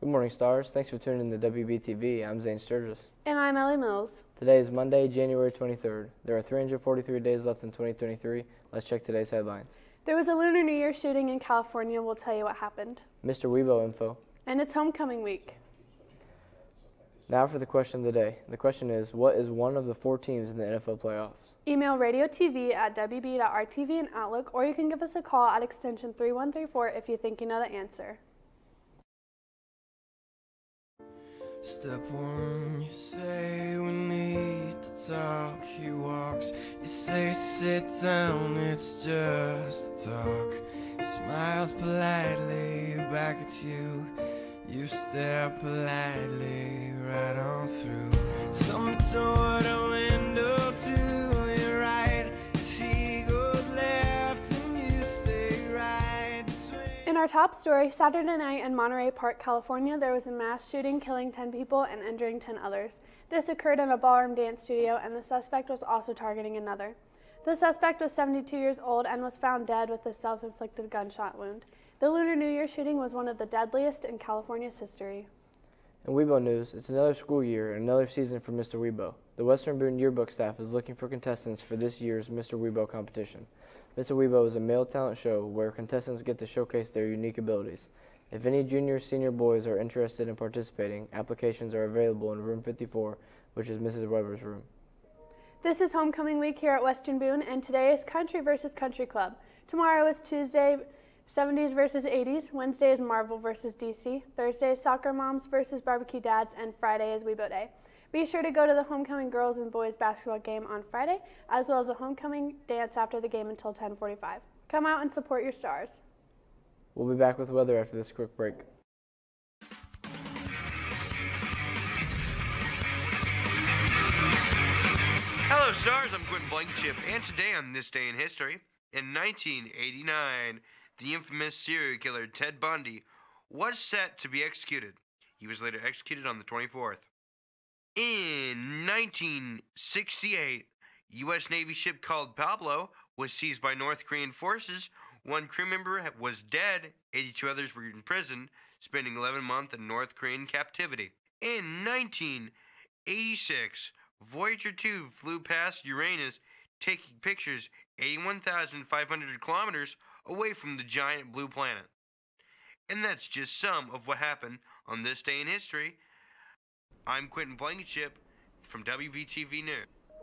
Good morning, Stars. Thanks for tuning in to WBTV. I'm Zane Sturgis. And I'm Ellie Mills. Today is Monday, January 23rd. There are 343 days left in 2023. Let's check today's headlines. There was a Lunar New Year shooting in California. We'll tell you what happened. Mr. Weibo info. And it's homecoming week. Now for the question of the day. The question is, what is one of the 4 teams in the NFL playoffs? Email radiotv@wb.rtv and Outlook, or you can give us a call at extension 3134 if you think you know the answer. Step 1, you say we need to talk. He walks, you say sit down, it's just talk. He smiles politely back at you. You stare politely right on through some sort of window to your right. He goes left and you stay right. In our top story, Saturday night in Monterey Park, California, there was a mass shooting killing 10 people and injuring 10 others. This occurred in a ballroom dance studio, and the suspect was also targeting another. The suspect was 72 years old and was found dead with a self-inflicted gunshot wound. The Lunar New Year shooting was one of the deadliest in California's history. In Weibo news, it's another school year and another season for Mr. Weibo. The Western Boone yearbook staff is looking for contestants for this year's Mr. Weibo competition. Mr. Weibo is a male talent show where contestants get to showcase their unique abilities. If any junior senior boys are interested in participating, applications are available in room 54, which is Mrs. Weber's room. This is homecoming week here at Western Boone, and today is Country versus Country Club. Tomorrow is Tuesday, 70s versus 80s. Wednesday is Marvel versus DC. Thursday is Soccer Moms versus Barbecue Dads, and Friday is Weibo Day. Be sure to go to the homecoming girls and boys basketball game on Friday, as well as a homecoming dance after the game until 10:45. Come out and support your Stars. We'll be back with weather after this quick break. Hello, Stars. I'm Quentin Blankenship, and today on This Day in History, in 1989, the infamous serial killer Ted Bundy was set to be executed. He was later executed on the 24th. In 1968, U.S. Navy ship called Pablo was seized by North Korean forces. One crew member was dead, 82 others were in prison, spending 11 months in North Korean captivity. In 1986, Voyager 2 flew past Uranus, taking pictures 81,500 kilometers away from the giant blue planet. And that's just some of what happened on This Day in History. I'm Quentin Blankenship from WBTV News.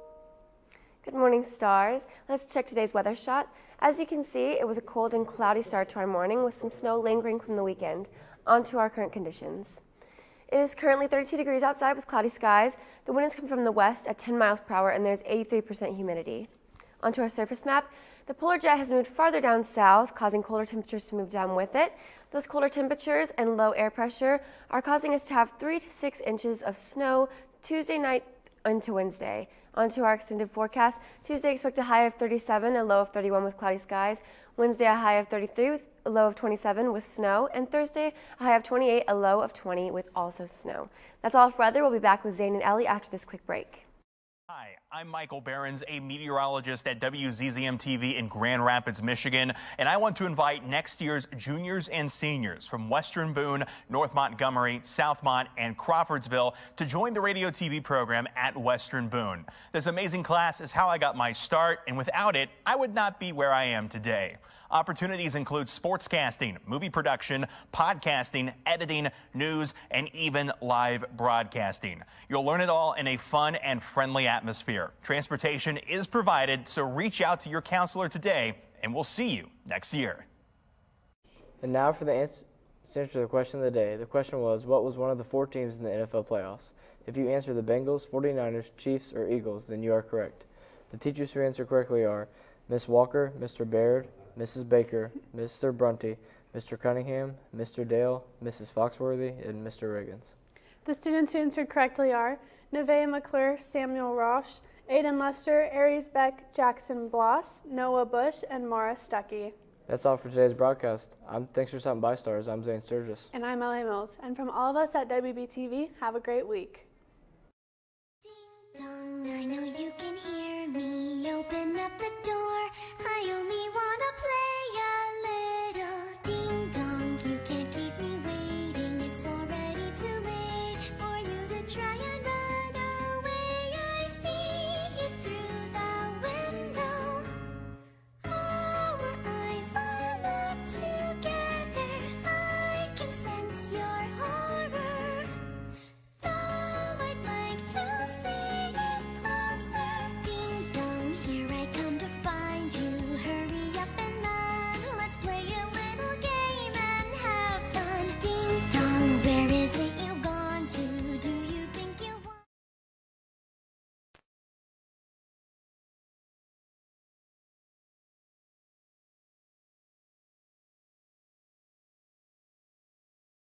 Good morning, Stars. Let's check today's weather shot. As you can see, it was a cold and cloudy start to our morning with some snow lingering from the weekend. On to our current conditions. It is currently 32 degrees outside with cloudy skies. The wind is coming from the west at 10 miles per hour and there's 83% humidity. Onto our surface map, the polar jet has moved farther down south, causing colder temperatures to move down with it. Those colder temperatures and low air pressure are causing us to have 3 to 6 inches of snow Tuesday night into Wednesday. Onto our extended forecast, Tuesday expect a high of 37, a low of 31 with cloudy skies. Wednesday a high of 33 with a low of 27 with snow. And Thursday a high of 28, a low of 20 with also snow. That's all for weather. We'll be back with Zane and Ellie after this quick break. Hi, I'm Michael Behrens, a meteorologist at WZZM-TV in Grand Rapids, Michigan, and I want to invite next year's juniors and seniors from Western Boone, North Montgomery, Southmont, and Crawfordsville to join the radio TV program at Western Boone. This amazing class is how I got my start, and without it, I would not be where I am today. Opportunities include sportscasting, movie production, podcasting, editing, news, and even live broadcasting. You'll learn it all in a fun and friendly atmosphere. Transportation is provided, so reach out to your counselor today, and we'll see you next year. And now for the answer to the question of the day. The question was, what was one of the 4 teams in the NFL playoffs? If you answer the Bengals, 49ers, Chiefs, or Eagles, then you are correct. The teachers who answered correctly are Miss Walker, Mr. Baird, Mrs. Baker, Mr. Brunty, Mr. Cunningham, Mr. Dale, Mrs. Foxworthy, and Mr. Riggins. The students who answered correctly are Nevaeh McClure, Samuel Roche, Aiden Lester, Aries Beck, Jackson Bloss, Noah Bush, and Mara Stuckey. That's all for today's broadcast. Thanks for stopping by, Stars. I'm Zane Sturgis. And I'm Ellie Mills. And from all of us at WBTV, have a great week. Ding dong, I know you can hear me. Open up the door. I only wanna play